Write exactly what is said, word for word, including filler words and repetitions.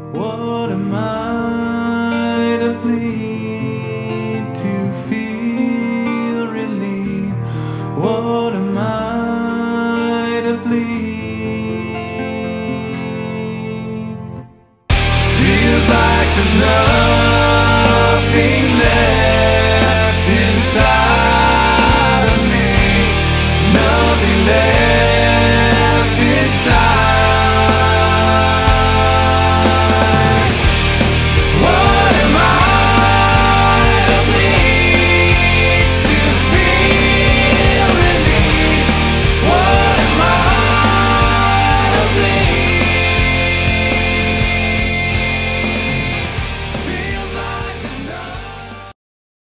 What am I to plead to feel relief? What am I to plead? Feels like there's nothing left inside of me, nothing left.